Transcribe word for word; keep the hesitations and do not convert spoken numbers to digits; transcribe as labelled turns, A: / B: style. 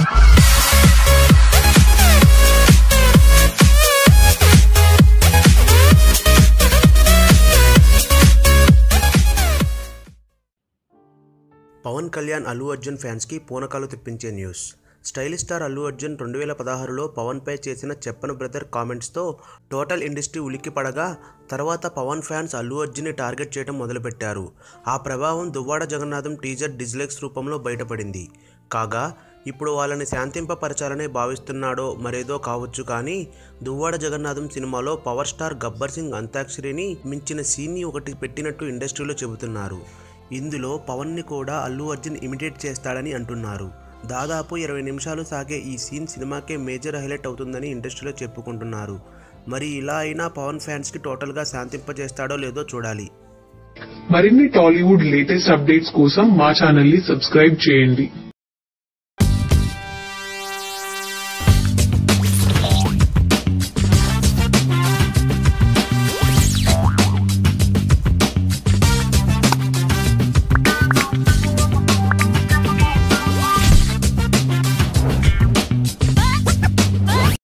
A: Pawan Kalyan Allu Arjun fans కి పూనకాలు తెప్పించే news. Stylish star Allu Arjun రెండు వేల పదహారులో పవన్ పై చేసిన చెప్పను బ్రదర్ కామెంట్స్ తో టోటల్ ఇండస్ట్రీ ఉలిక్కి పడగా తర్వాత పవన్ ఫ్యాన్స్ అల్లు అర్జున్ ని టార్గెట్ చేయడం మొదలుపెట్టారు. ఆ ప్రభావం దువ్వాడ జగన్నాథం టీజర్ డిస్లైక్స్ రూపంలో బయటపడింది. కాగా ఇప్పుడు వాళ్ళని శాంతింపపరచాలనే భావిస్తున్నాడో మరేదో కావచ్చు, కానీ దువ్వాడ జగన్నాథం సినిమాలో పవర్ స్టార్ గబ్బర్ సింగ్ అంతాక్షరిని మించిన సీన్ని ఒకటి పెట్టినట్టు ఇండస్ట్రీలో చెబుతున్నారు. ఇందులో పవన్ ని కూడా అల్లు అర్జున్ ఇమిటేట్ చేస్తాడని అంటున్నారు. దాదాపు ఇరవై నిమిషాలు సాగే ఈ సీన్ సినిమాకే మేజర్ హైలైట్ అవుతుందని ఇండస్ట్రీలో చెప్పుకుంటున్నారు. మరి ఇలా అయినా పవన్ ఫ్యాన్స్ కి టోటల్ గా శాంతింపజేస్తాడో లేదో చూడాలి.
B: మరిన్ని టాలీవుడ్ లేటెస్ట్ అప్డేట్స్ కోసం మా ఛానల్ ని సబ్స్క్రైబ్ చేయండి.